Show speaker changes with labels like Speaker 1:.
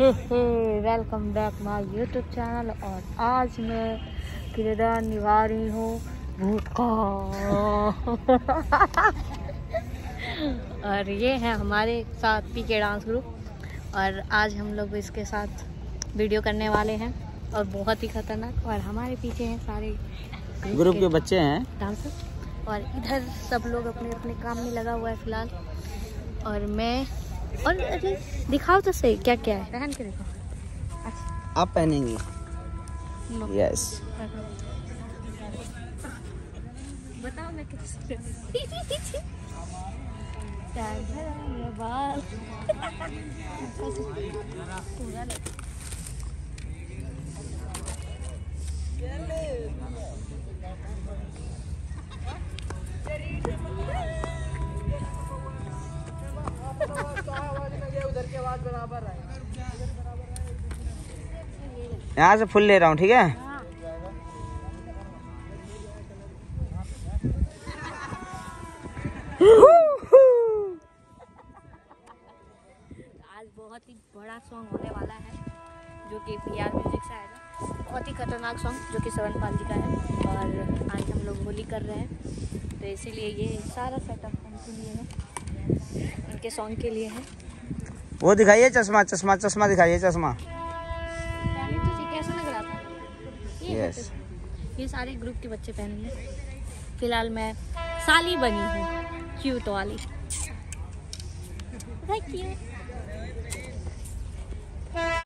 Speaker 1: Welcome back my YouTube channel. और आज मैं किरदार निभा रही हूँ भूत का। और ये है हमारे साथ पीके डांस ग्रुप, और आज हम लोग इसके साथ वीडियो करने वाले हैं और बहुत ही खतरनाक। और हमारे पीछे हैं सारे
Speaker 2: ग्रुप के बच्चे हैं
Speaker 1: डांसर, और इधर सब लोग अपने अपने काम में लगा हुआ है फिलहाल। और मैं और अरे दिखाओ तो सही क्या क्या है, पहन के देखो। अच्छा
Speaker 2: आप पहनेंगी? यस।
Speaker 1: बताओ मैं कैसे बाल पूरा
Speaker 2: यहाँ से फुल ले रहा हूँ, ठीक है?
Speaker 1: आज बहुत ही बड़ा सॉन्ग होने वाला है जो कि PR म्यूजिक से आएगा। बहुत ही खतरनाक सॉन्ग जो कि श्रवणपाल जी का है। और आज हम लोग होली कर रहे हैं, तो इसीलिए ये सारा सेटअप उनके लिए है, उनके सॉन्ग के लिए है।
Speaker 2: वो दिखाइए चश्मा, चश्मा चश्मा दिखाइए चश्मा।
Speaker 1: कैसा लग रहा था?
Speaker 2: यस।
Speaker 1: ये सारे ग्रुप के बच्चे पहनेंगे। फिलहाल मैं साली बनी हूँ, क्यूट वाली। Thank you.